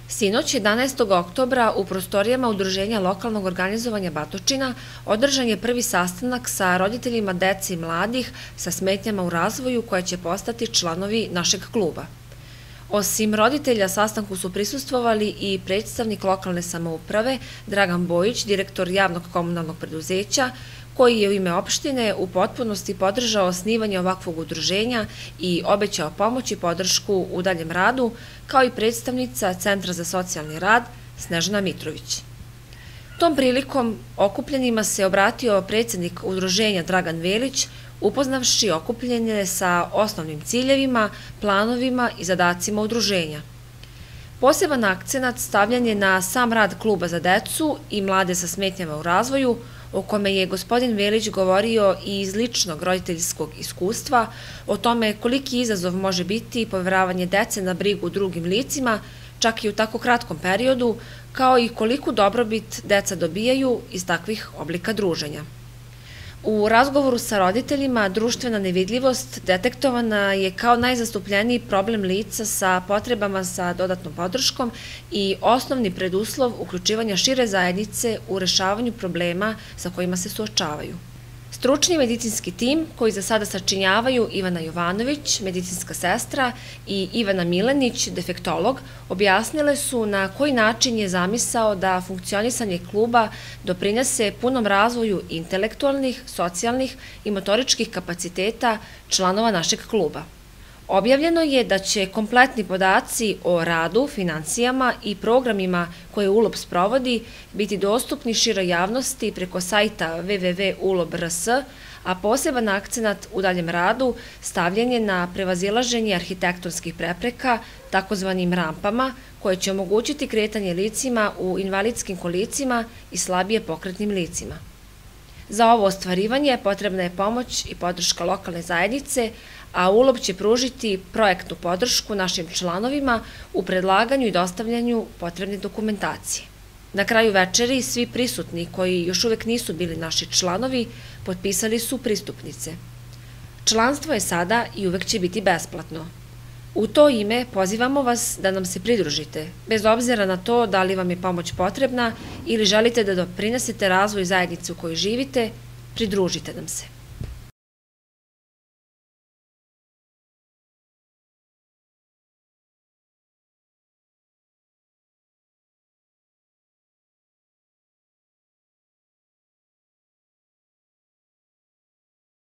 Sinoć, 11. oktobra, u prostorijama Udruženja lokalnog organizovanja Batočina održan je prvi sastanak sa roditeljima dece i mladih sa smetnjama u razvoju koje će postati članovi našeg kluba. Osim roditelja, sastanku su prisustvovali i predstavnik lokalne samouprave Dragan Bojić, direktor javnog komunalnog preduzeća, koji je u ime opštine u potpunosti podržao osnivanje ovakvog udruženja i obećao pomoć i podršku u daljem radu, kao i predstavnica Centra za socijalni rad Snežana Mitrović. Tom prilikom okupljenima se obratio predsjednik udruženja Dragan Velić, upoznavši okupljene sa osnovnim ciljevima, planovima i zadacima udruženja. Poseban akcenat stavljan je na sam rad kluba za decu i mlade sa smetnjama u razvoju, o kome je gospodin Velić govorio i iz ličnog roditeljskog iskustva, o tome koliki izazov može biti poveravanje dece na brigu drugim licima, čak i u tako kratkom periodu, kao i koliku dobrobit deca dobijaju iz takvih oblika druženja. U razgovoru sa roditeljima društvena nevidljivost detektovana je kao najzastupljeniji problem lica sa potrebama za dodatnom podrškom i osnovni preduslov uključivanja šire zajednice u rešavanju problema sa kojima se suočavaju. Stručni medicinski tim, koji za sada sačinjavaju Ivana Jovanović, medicinska sestra, i Ivana Milenić, defektolog, objasnile su na koji način je zamisao da funkcionisanje kluba doprinese punom razvoju intelektualnih, socijalnih i motoričkih kapaciteta članova našeg kluba. Objavljeno je da će kompletni podaci o radu, financijama i programima koje ULOB sprovodi biti dostupni široj javnosti preko sajta www.ulob.rs, a poseban akcenat u daljem radu stavljen je na prevazilaženje arhitektonskih prepreka, takozvanim rampama, koje će omogućiti kretanje licima u invalidskim kolicima i slabije pokretnim licima. Za ovo ostvarivanje potrebna je pomoć i podrška lokalne zajednice, a ULOB će pružiti projektnu podršku našim članovima u predlaganju i dostavljanju potrebne dokumentacije. Na kraju večeri svi prisutni koji još uvek nisu bili naši članovi potpisali su pristupnice. Članstvo je sada i uvek će biti besplatno. U to ime pozivamo vas da nam se pridružite, bez obzira na to da li vam je pomoć potrebna ili želite da doprinesete razvoju zajednice u kojoj živite, pridružite nam se.